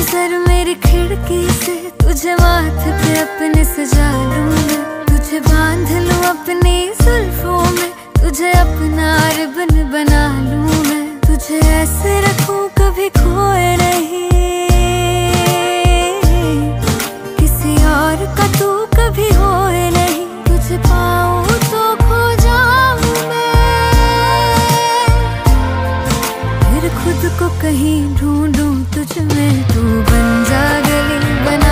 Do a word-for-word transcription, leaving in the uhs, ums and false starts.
sir मेरी खिड़की से तुझे माथे पे अपने सजा लूं मैं, तुझे बांध लूं अपनी जुल्फों में, तुझे अपना रिबन बना लूं मैं, तुझे ऐसे रखूं कभी खोए नहीं, किसी और का तू कभी होए नहीं, तुझे पाऊं तो खो जाऊं मैं, फिर खुद को कहीं ढूंढूं तुझ में, तू बन जा गली बना